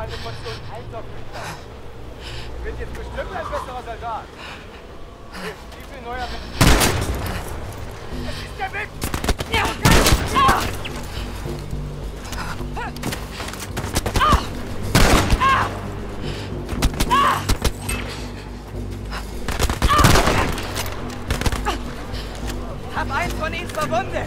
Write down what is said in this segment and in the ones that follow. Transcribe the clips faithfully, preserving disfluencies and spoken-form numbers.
mal eine Portion Eintopf. Wird jetzt bestimmt ein besserer Soldat. Wie viel neuer Wind? Es ist der Wind! Ja! Ah! Ah! Ah! Ah! Hab einen von ihnen verwundet!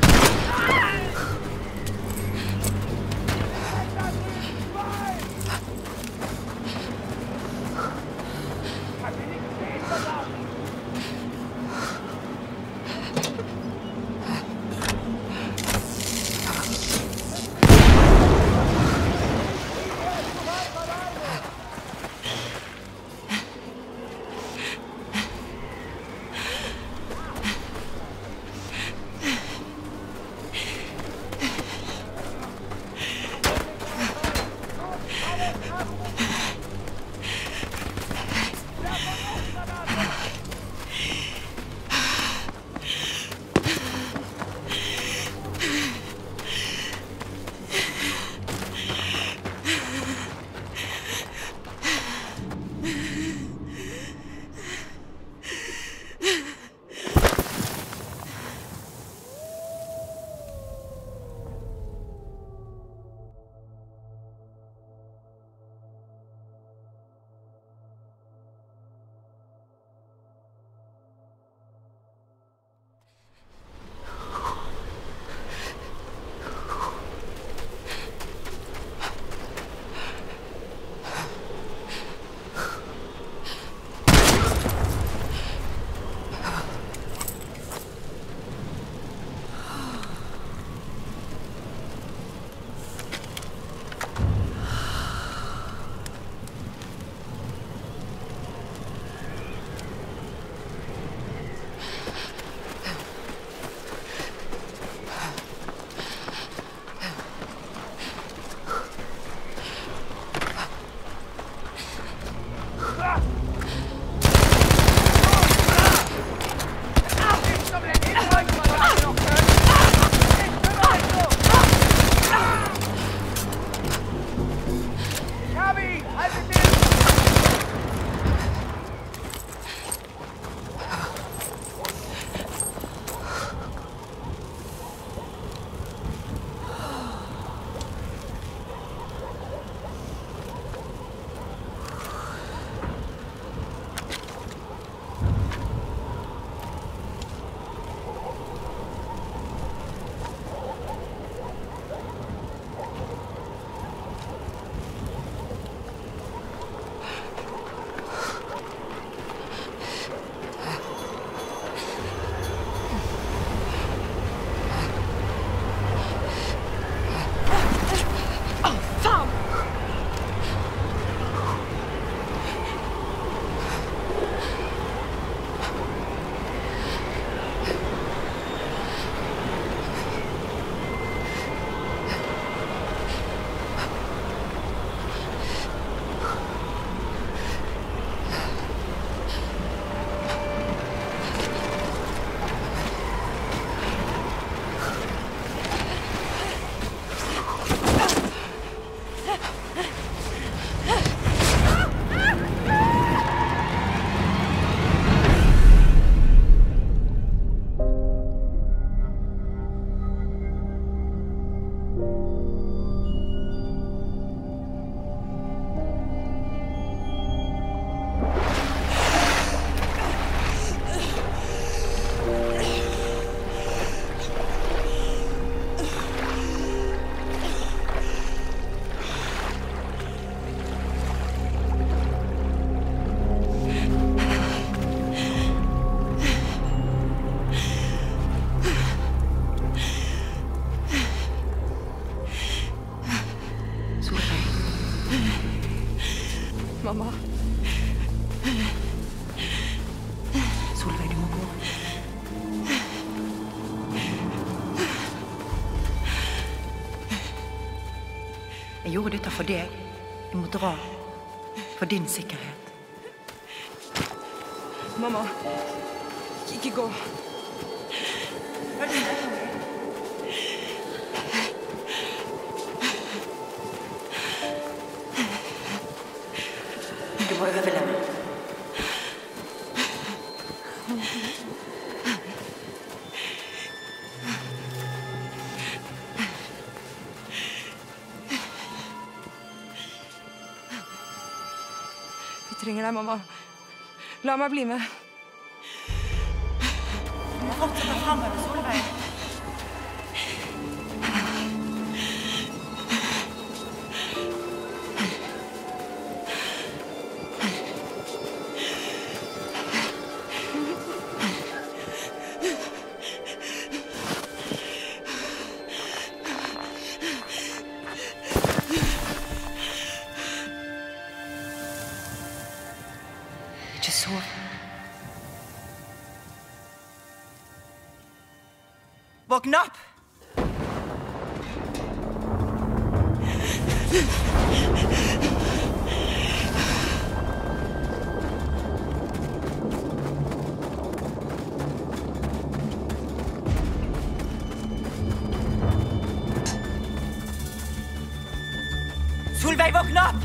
Mamma. Solveig, du må gå. Jeg gjorde dette for deg. Jeg må dra. For din sikkerhet. Mamma, ikke gå. å overleve. Vi trenger deg, mamma. La meg bli med. Du må fortsette fremover, Solveig. Ikke sov. Våkn opp! Solveig, våkn opp!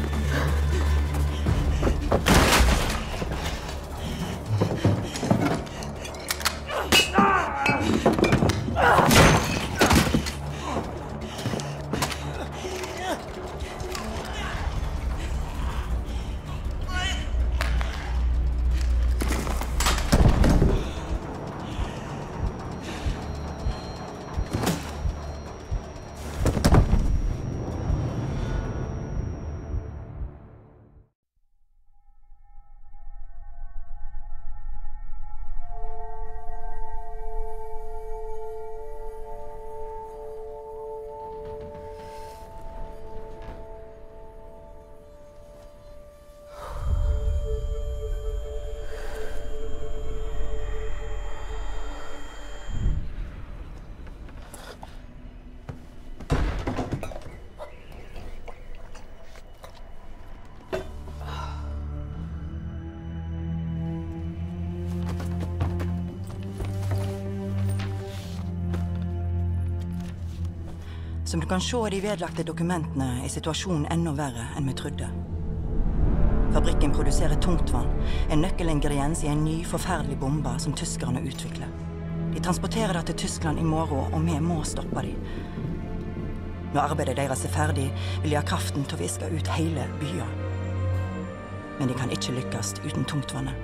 Som du kan se i de vedlagte dokumentene, er situasjonen enda verre enn vi trodde. Fabrikken produserer tungtvann, en nøkkelingrediens i en ny, forferdelig bombe som tyskerne utvikler. De transporterer det til Tyskland i morgen, og vi må stoppe dem. Når arbeidet deres er ferdig, vil de ha kraften til å viske ut hele byer. Men de kan ikke lykkes uten tungtvannet.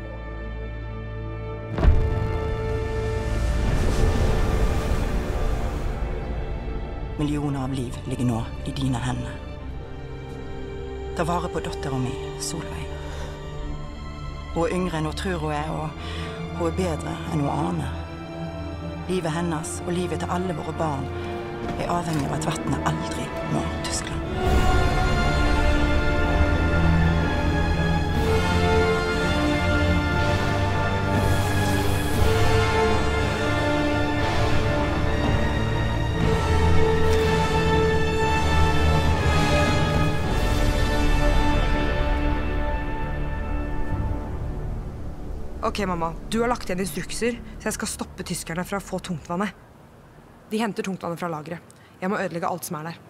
Millioner av liv ligger nå i dine hender. Ta vare på datteren min, Solveig. Hun er yngre enn hun tror hun er, og hun er bedre enn hun aner. Livet hennes og livet til alle våre barn er avhengig av at vannet aldri når Tyskland. Ok, mamma. Du har lagt igjen instrukser, så jeg skal stoppe tyskerne fra å få tungtvannet. De henter tungtvannet fra lageret. Jeg må ødelegge alt som er der.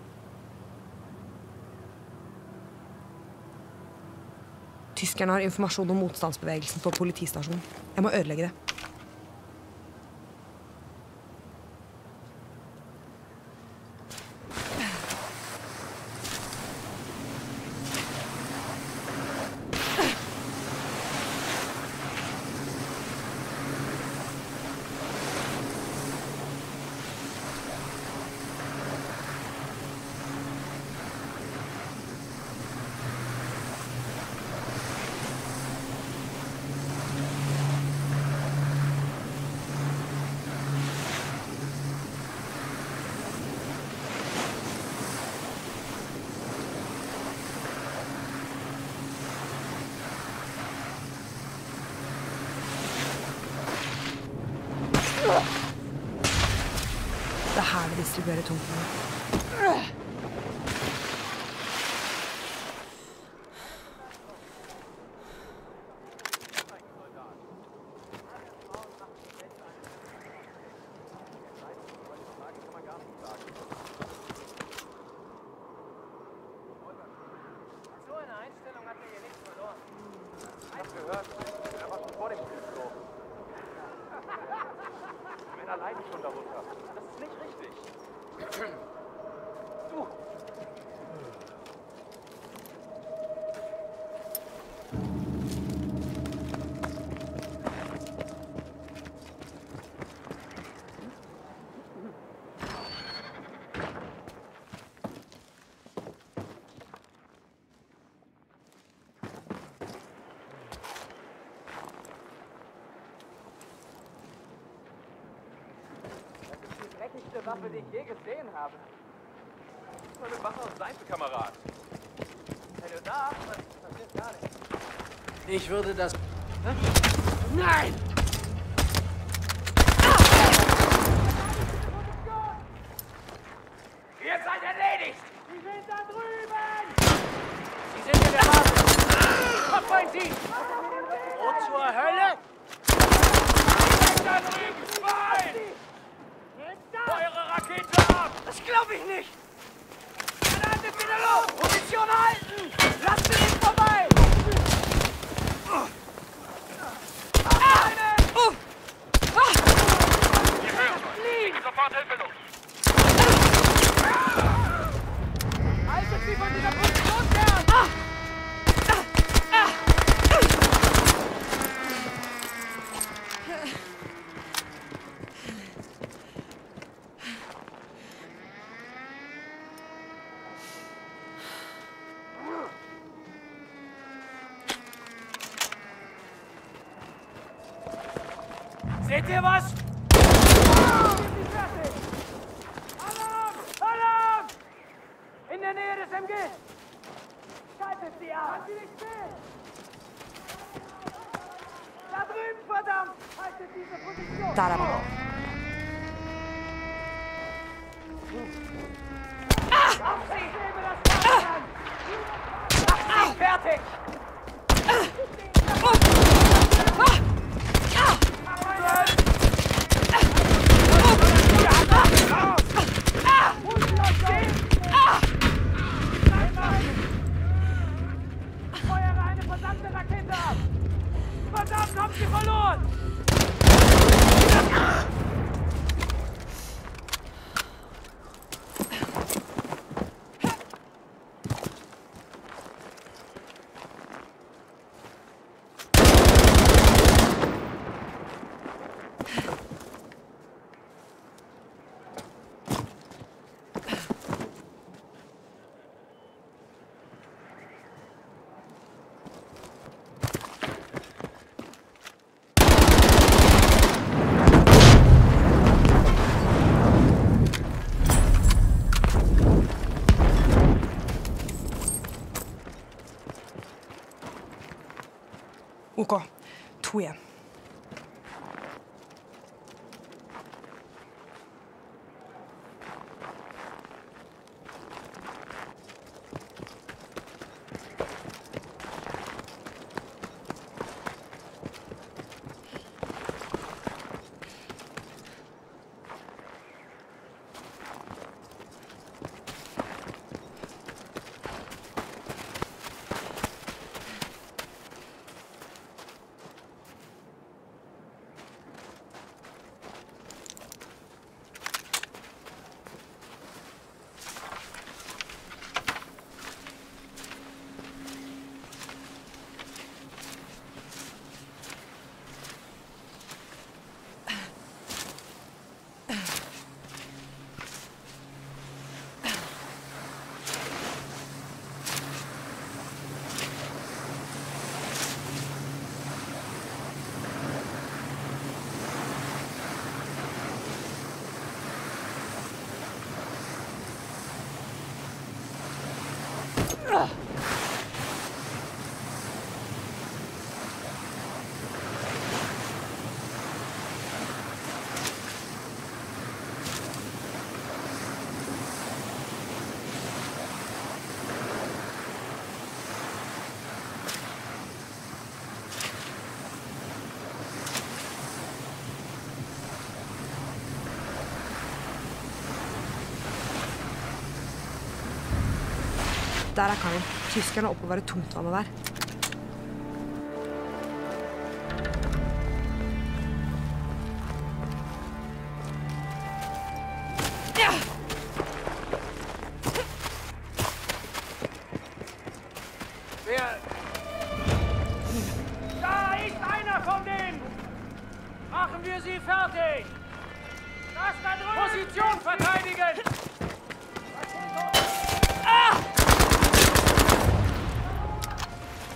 Tyskerne har informasjon om motstandsbevegelsen på politistasjonen. Jeg må ødelegge det. Det er her det distribuerer tungtvannet. So eine Einstellung hat er hier nicht verloren. Waffe, die ich je gesehen habe. Das ist eine Waffe aus Seife, Kamerad. Wenn du da hast, passiert gar nichts. Ich würde das... Hä? Nein! Ihr seid erledigt! Sie sind da drüben! Sie sind in der Basis! Verfolgen Sie! Wo zur Hölle? Sie sind da drüben! Zwei! Eure Rakete ab! Das glaube ich nicht! Granate wieder los! Position halten! Lasst sie nicht vorbei! Sofort hilfelos! Haltet sie von dieser Position fern! Ah! Seht ihr was? Alarm! Alarm! In der Nähe des M Gs! Schaltet sie ab! Halt sie nicht still! Da drüben, verdammt! Haltet diese Position! Der er han. Auf sie! Ich lebe das Wasser! Mach sie fertig! Feuere eine verdammte Rakete ab! Verdammt, habt ihr verloren! OK. To igjen. Der er karen. Tyskerne oppover tungtvannet der. Wer? Da ist einer von denen! Machen wir sie fertig! Das da drüben! Position verteidigen! Ah!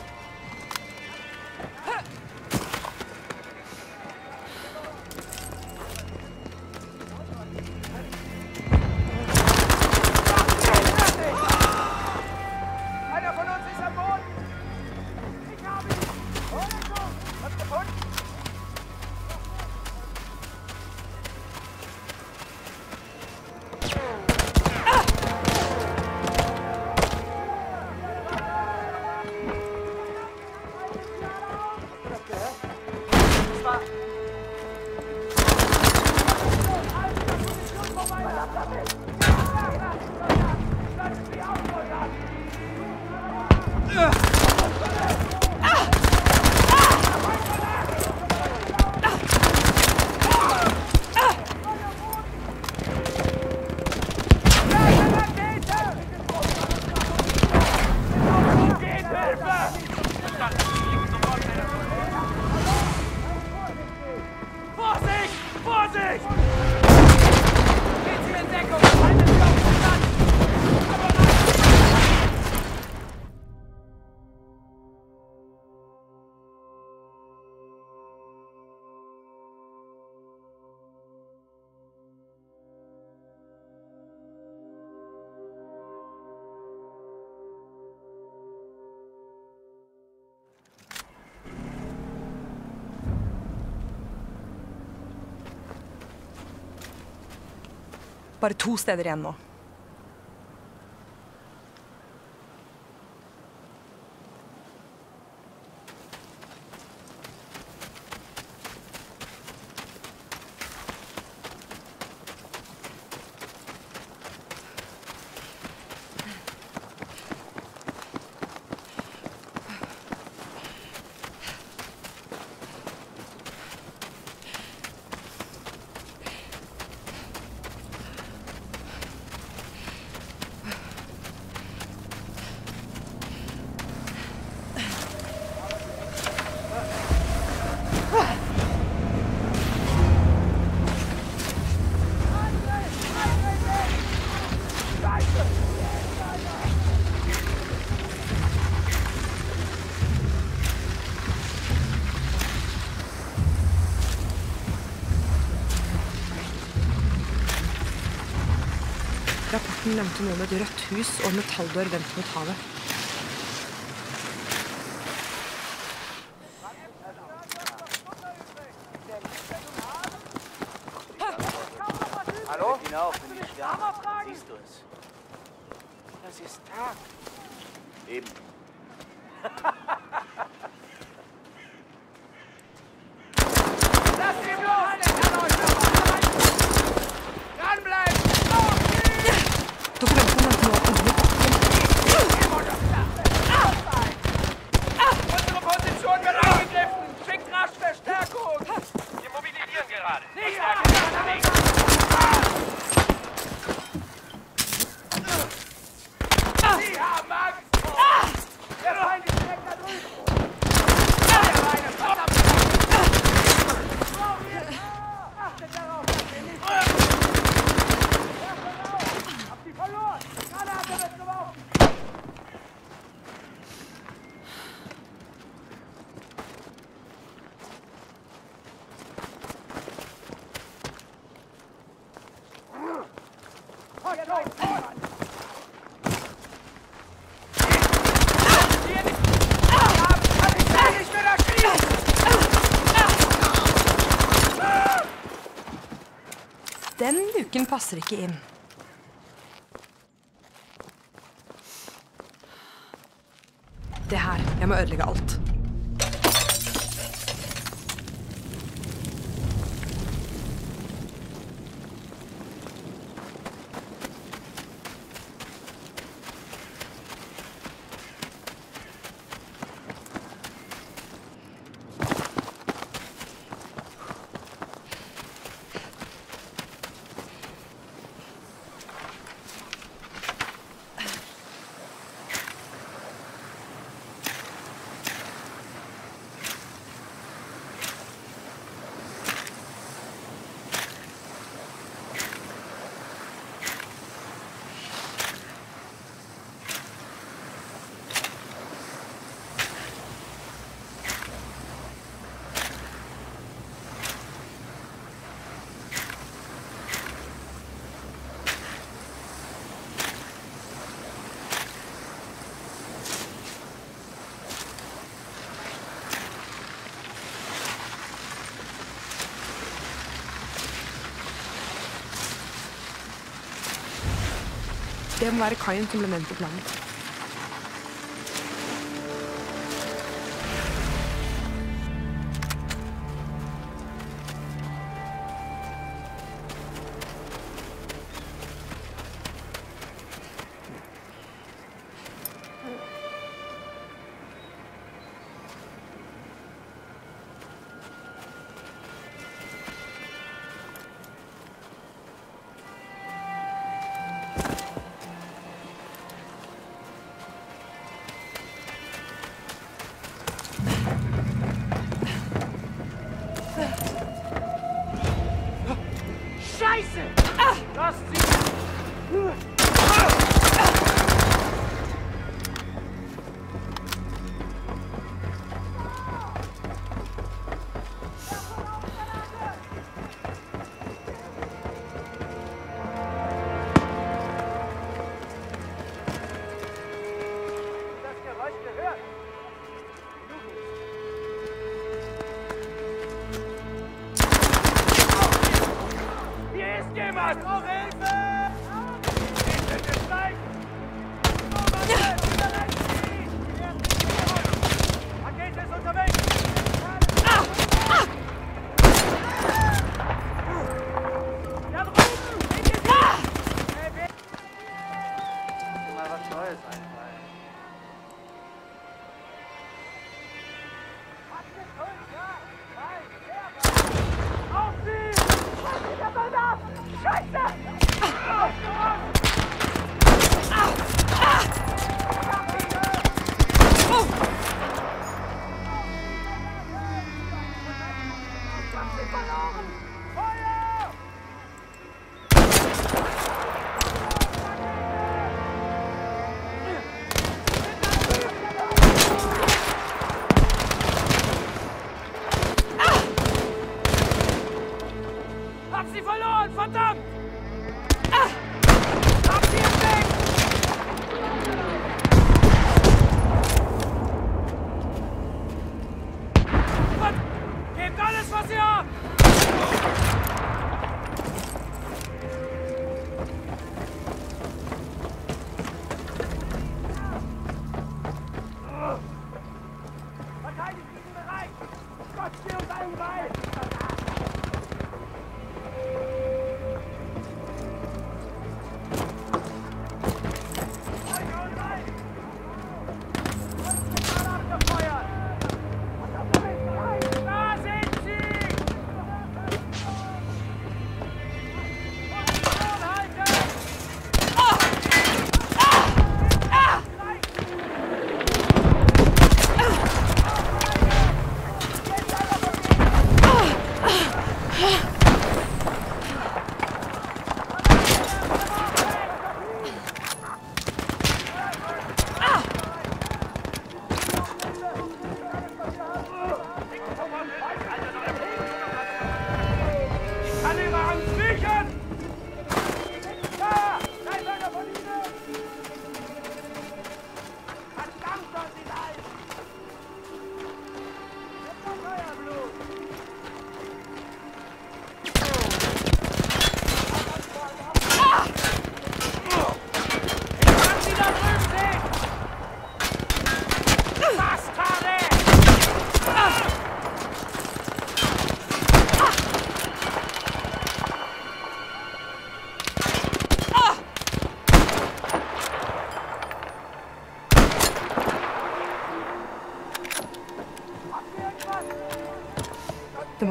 Bare to steder igjen nå. Rapporten nevnte noe med et rødt hus og en metalldør vendt mot havet. Hallo? Hinauf in die Sterne. Siehst du es? Das ist Tag. Eben. Lass ihn los! Dranbleiben! Dokumenten nevnte noe om bakken. Unsere Position wird angegriffen! Schickt rasch Verstärkung! Wir mobilisieren gerade. Nicht Sie haben Angst! Der Feind ist direkt da drüben! Der Reine, verdammt! Achtet darauf, dass ihr nicht... Habt sie verloren! Granate wird geworfen! Jetzt auf, Vormann! Den luken passer ikke inn. Det her. Jeg må ødelegge alt. Det må være kaien som ble nevnt i planen.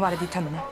må være de tønnene.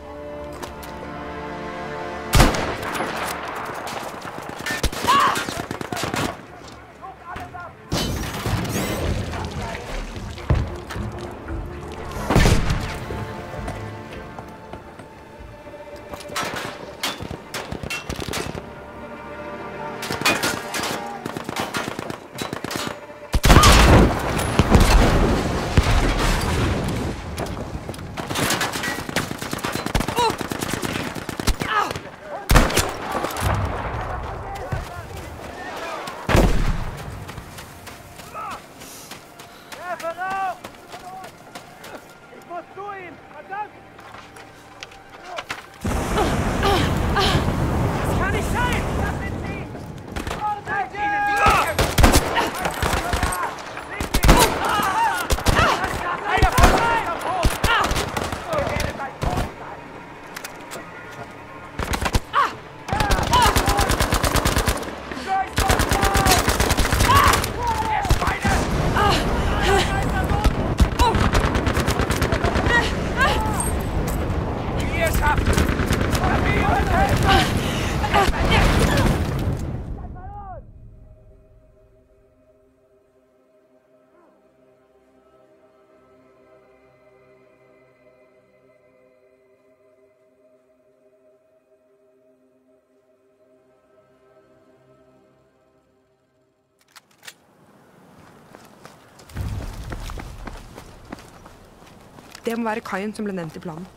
Det må være kaien som ble nevnt i planen.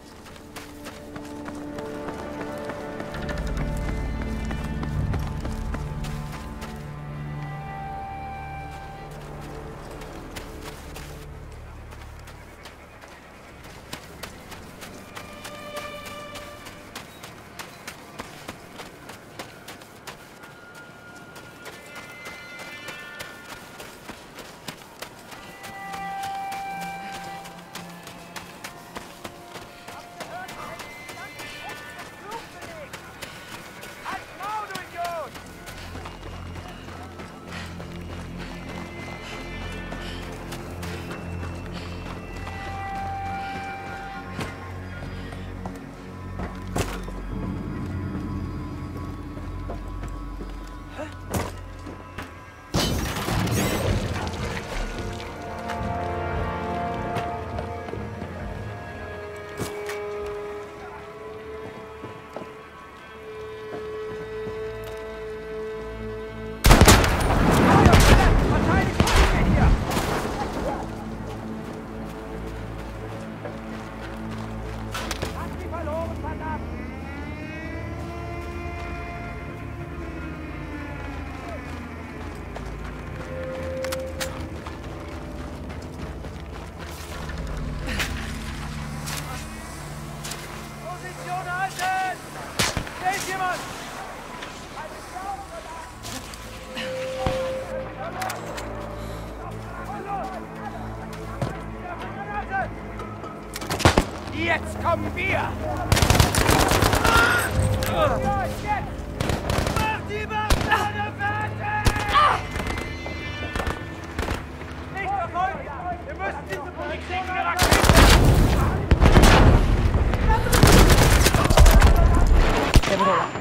Jetzt kommen wir! Mach die Barrikade fertig! Nicht verfolgen! Wir müssen diese Position Raketen! Det var det.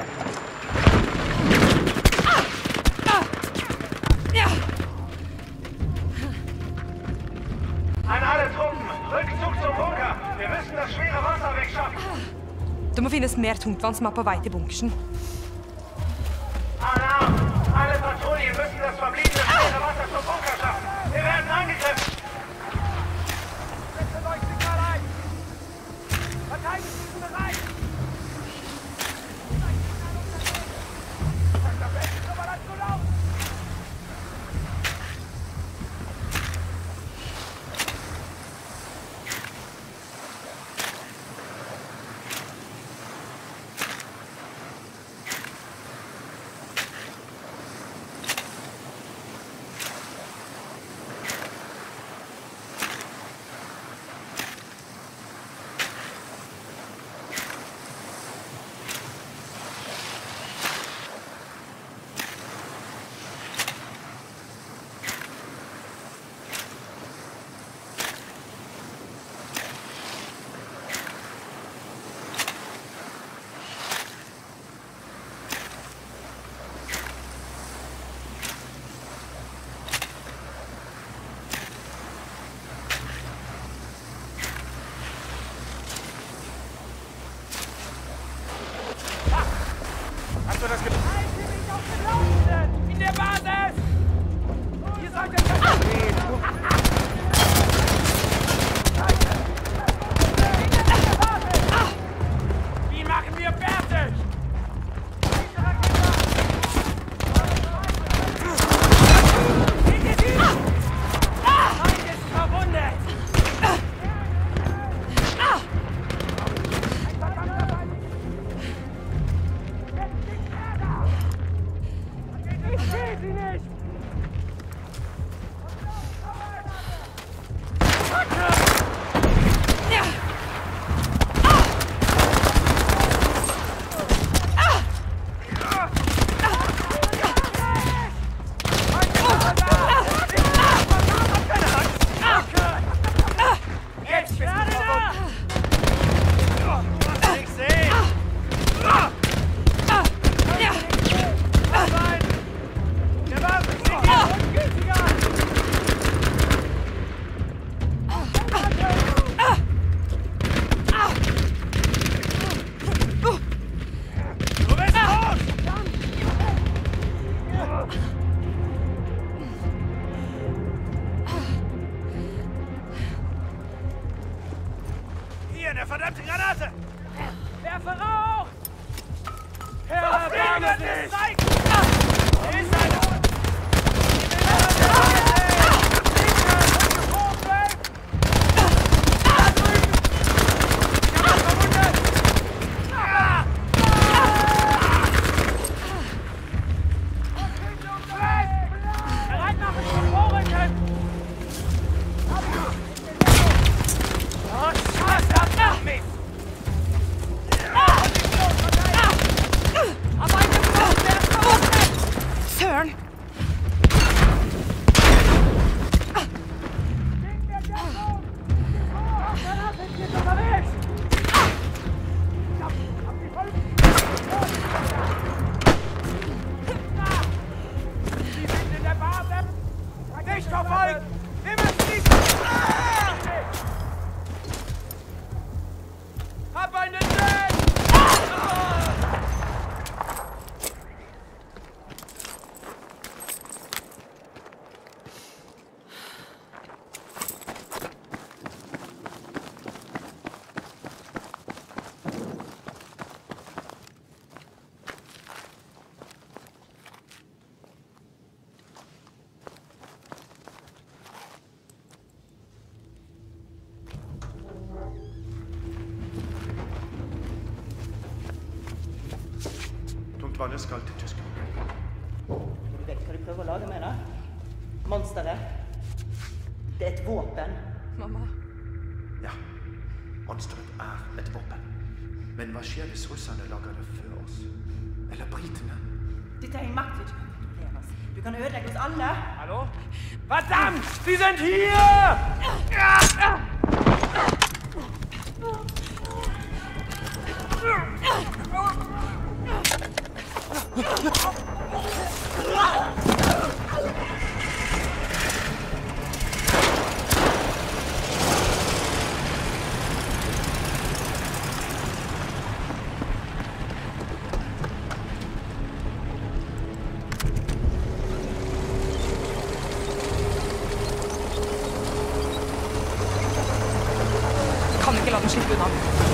An alle Truppen! Rückzug zum Bunker! Wir müssen das schwere Wasser wegschaffen! Det må finnes mer tungtvann som er på vei til bunkersen. Alarm! Alle Patrouillen müssen das verbliebene schwere Wasser zum Bunker schaffen! Wir werden angegriffen! Setze Leuchtsignal ein! Verteidigt diesen Bereich! Das ist aber dann zu laut! Tungtvannet skal til Tyskland. Du vet hva de prøver å lage med det? Monsteret. Det er et våpen. Mamma. Ja, monsteret er et våpen. Men hva skjer hvis russerne lager det før oss? Eller britene? Dette er en makt vi ikke kan kontrolleres. Du kan ødelegge oss alle. Hallo? Verdammt! Sie sind hier! Kan ikke la den slippe unna.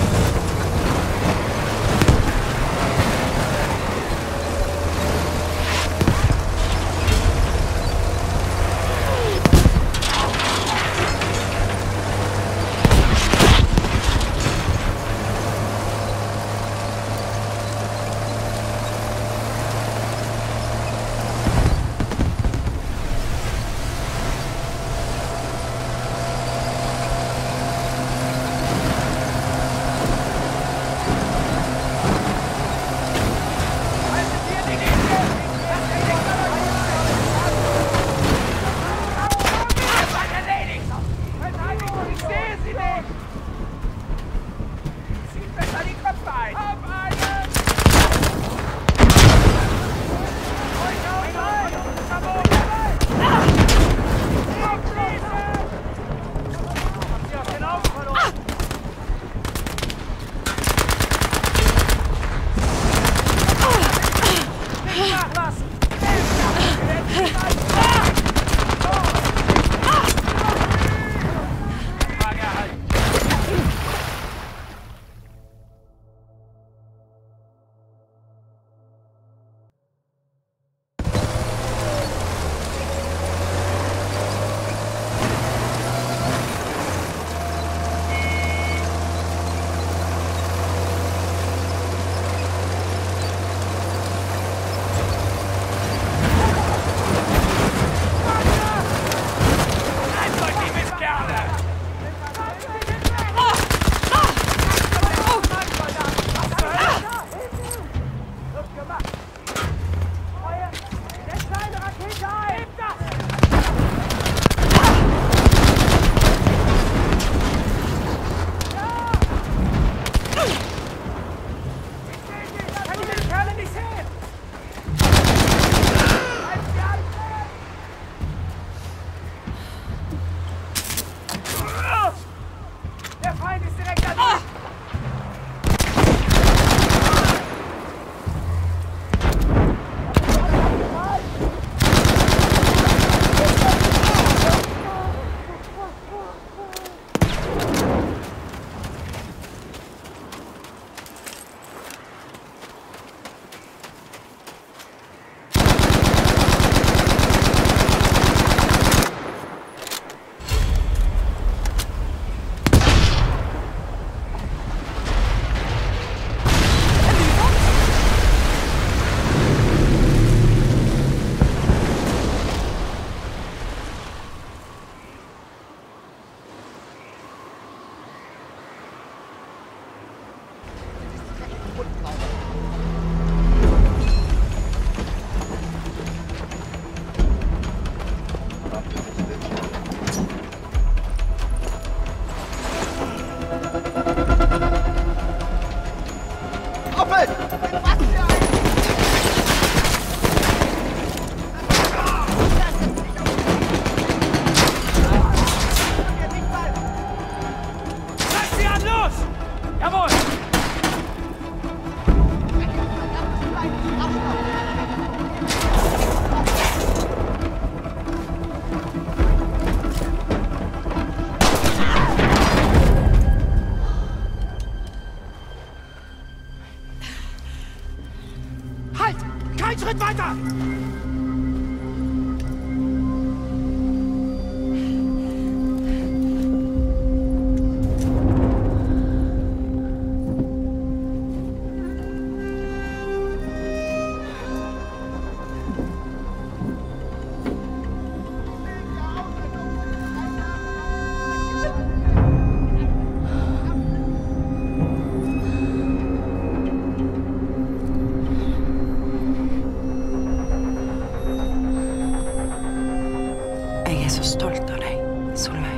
Schritt weiter! Jeg er så stolt av deg, Solveig.